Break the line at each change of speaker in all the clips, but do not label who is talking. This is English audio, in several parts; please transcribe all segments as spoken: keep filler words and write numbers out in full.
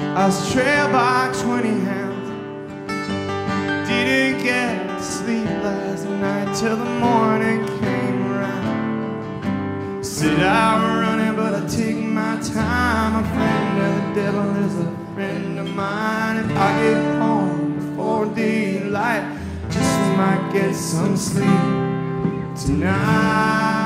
I was trailed by twenty hounds. Didn't get to sleep last night till the morning came around. Said I was running, but I take my time. A friend of the devil is a friend of mine. If I get home before daylight, just might get some sleep tonight.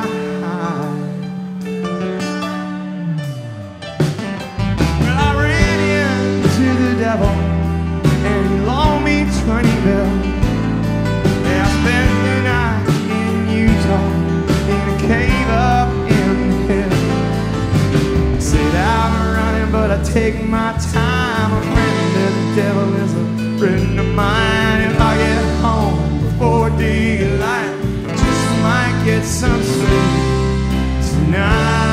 Well, I ran into the devil and he loaned me twenty bills. Yeah, I spent the night in Utah in a cave up in the hill. Said I'm running, but I take my time. A friend of the devil is a friend of mine. If I get home before daylight, just might get some sleep tonight.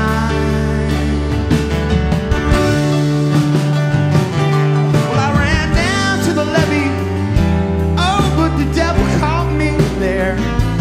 Well, I ran down to the levee. Oh, but the devil caught me there.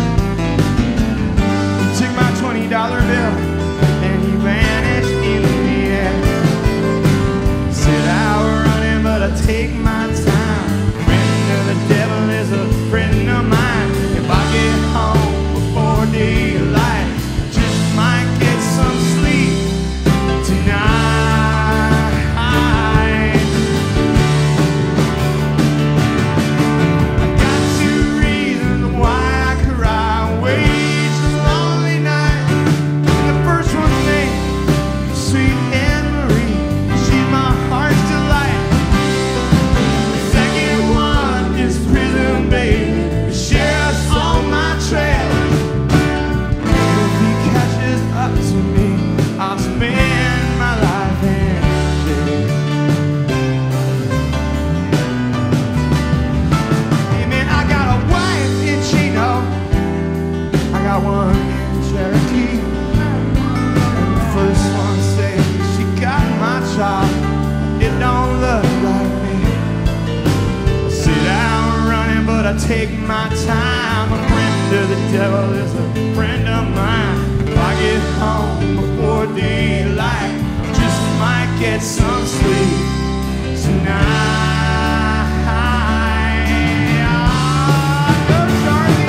He took my twenty dollar bill and he vanished in the air. Said I was running, but I take my time. Friend of the devil is a friend of mine. If I get home before daylight, just might get some sleep tonight. I got two reasons why I cry. Wage a lonely night. The first one's named Sweet Anne Marie. She's my heart's delight. The second one is Prison Baby. Sheriff's on my trail. If he catches up to me, I'll spend my life in jail. Hey man, I got a wife in Chino. I got one in Cherokee. And the first one said she got my child. It don't look like me. Sit down running, but I take my time. A friend of the devil is a friend of mine. If I get home before daylight, just might get some sleep tonight. Go, Charlie.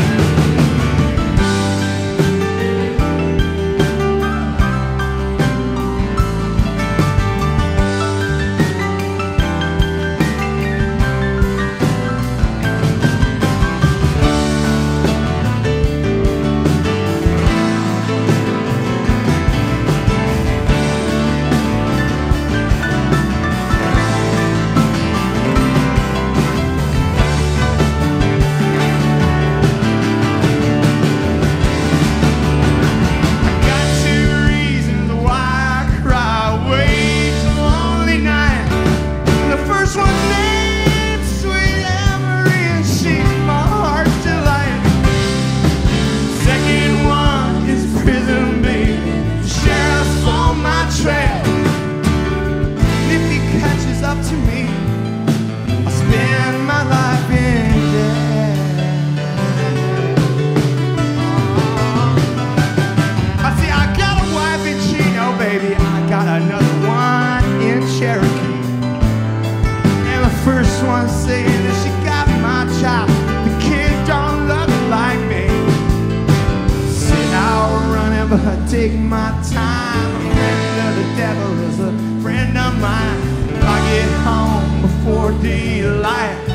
Up to me, I spend my life in jail. I see, I got a wife in Chino, baby. I got another one in Cherokee. And the first one saying that she got my child. The kid don't look like me. Sit out running, but I take my time. A friend of the devil is a friend of mine. If I get home before daylight,